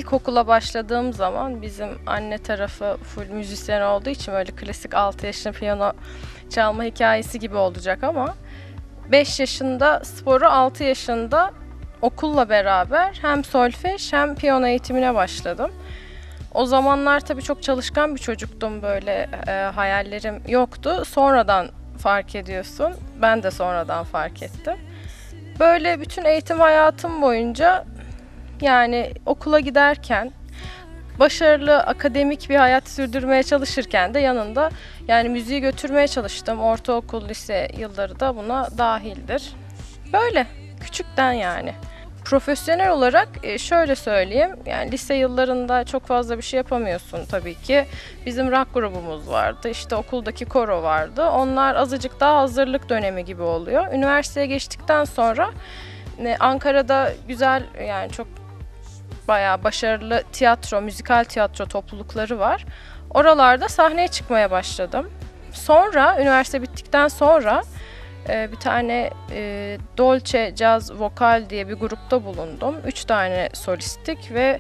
ilkokula başladığım zaman bizim anne tarafı full müzisyen olduğu için böyle klasik 6 yaşında piyano çalma hikayesi gibi olacak ama 5 yaşında sporu, 6 yaşında okulla beraber hem solfej hem piyano eğitimine başladım. O zamanlar tabii çok çalışkan bir çocuktum, böyle hayallerim yoktu. Sonradan fark ediyorsun. Ben de sonradan fark ettim. Böyle bütün eğitim hayatım boyunca, yani okula giderken, başarılı akademik bir hayat sürdürmeye çalışırken de yanında yani müziği götürmeye çalıştım. Ortaokul, lise yılları da buna dahildir. Böyle küçükten yani. Profesyonel olarak şöyle söyleyeyim, yani lise yıllarında çok fazla bir şey yapamıyorsun tabii ki. Bizim rock grubumuz vardı, işte okuldaki koro vardı. Onlar azıcık daha hazırlık dönemi gibi oluyor. Üniversiteye geçtikten sonra Ankara'da güzel, yani çok bayağı başarılı tiyatro, müzikal tiyatro toplulukları var. Oralarda sahneye çıkmaya başladım. Sonra üniversite bittikten sonra bir tane Dolce Jazz Vokal diye bir grupta bulundum. 3 tane solistik ve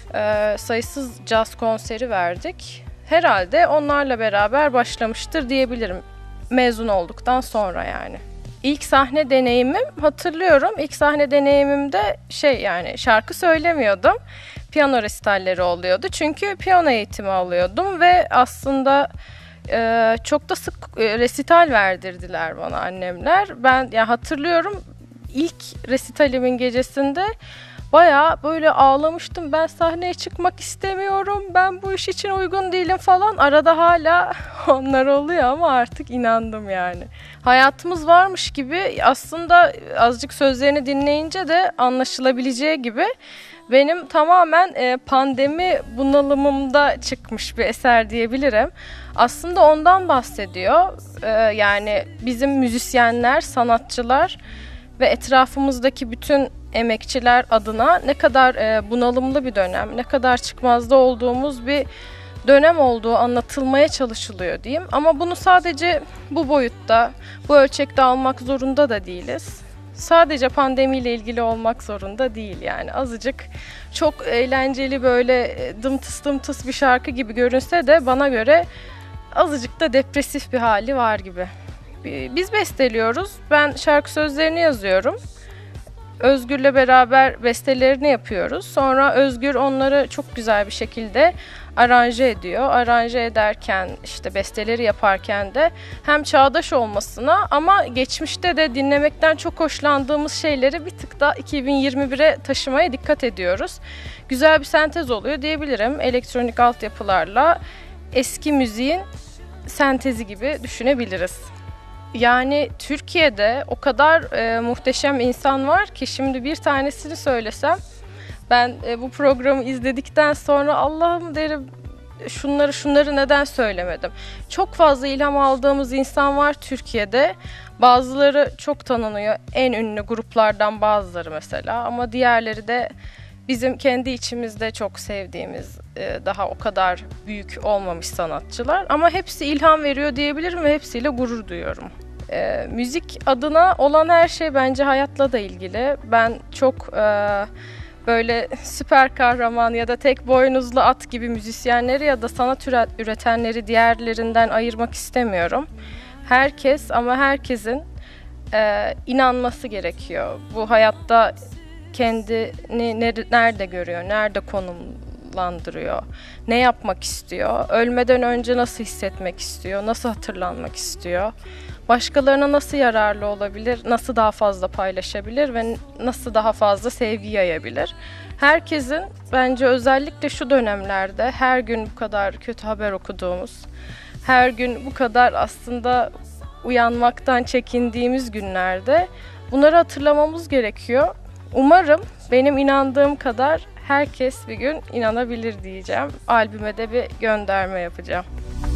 sayısız caz konseri verdik. Herhalde onlarla beraber başlamıştır diyebilirim. Mezun olduktan sonra yani. İlk sahne deneyimim, hatırlıyorum. İlk sahne deneyimimde yani şarkı söylemiyordum. Piyano resitalleri oluyordu. Çünkü piyano eğitimi alıyordum ve aslında çok da sık resital verdirdiler bana annemler. Ben hatırlıyorum, ilk resitalimin gecesinde bayağı böyle ağlamıştım. Ben sahneye çıkmak istemiyorum, ben bu iş için uygun değilim falan. Arada hala onlar oluyor ama artık inandım yani. Hayatımız varmış gibi, aslında azıcık sözlerini dinleyince de anlaşılabileceği gibi benim tamamen pandemi bunalımımda çıkmış bir eser diyebilirim. Aslında ondan bahsediyor. Yani bizim müzisyenler, sanatçılar ve etrafımızdaki bütün emekçiler adına ne kadar bunalımlı bir dönem, ne kadar çıkmazda olduğumuz bir dönem olduğu anlatılmaya çalışılıyor diyeyim. Ama bunu sadece bu boyutta, bu ölçekte almak zorunda da değiliz. Sadece pandemiyle ilgili olmak zorunda değil yani. Azıcık çok eğlenceli, böyle dımtıs dımtıs bir şarkı gibi görünse de bana göre azıcık da depresif bir hali var gibi. Biz besteliyoruz. Ben şarkı sözlerini yazıyorum. Özgür'le beraber bestelerini yapıyoruz. Sonra Özgür onları çok güzel bir şekilde aranje ediyor. Aranje ederken, işte besteleri yaparken de hem çağdaş olmasına ama geçmişte de dinlemekten çok hoşlandığımız şeyleri bir tık da 2021'e taşımaya dikkat ediyoruz. Güzel bir sentez oluyor diyebilirim. Elektronik altyapılarla eski müziğin sentezi gibi düşünebiliriz. Yani Türkiye'de o kadar muhteşem insan var ki, şimdi bir tanesini söylesem ben bu programı izledikten sonra Allah'ım derim, şunları neden söylemedim. Çok fazla ilham aldığımız insan var Türkiye'de. Bazıları çok tanınıyor, en ünlü gruplardan bazıları mesela, ama diğerleri de bizim kendi içimizde çok sevdiğimiz, daha o kadar büyük olmamış sanatçılar. Ama hepsi ilham veriyor diyebilirim ve hepsiyle gurur duyuyorum. Müzik adına olan her şey bence hayatla da ilgili. Ben çok böyle süper kahraman ya da tek boynuzlu at gibi müzisyenleri ya da sanat üretenleri diğerlerinden ayırmak istemiyorum. Herkes, ama herkesin inanması gerekiyor. Bu hayatta kendini nerede görüyor, nerede konumlandırıyor, ne yapmak istiyor, ölmeden önce nasıl hissetmek istiyor, nasıl hatırlanmak istiyor, başkalarına nasıl yararlı olabilir, nasıl daha fazla paylaşabilir ve nasıl daha fazla sevgi yayabilir. Herkesin bence özellikle şu dönemlerde, her gün bu kadar kötü haber okuduğumuz, her gün bu kadar aslında uyanmaktan çekindiğimiz günlerde bunları hatırlamamız gerekiyor. Umarım benim inandığım kadar herkes bir gün inanabilir diyeceğim. Albüme de bir gönderme yapacağım.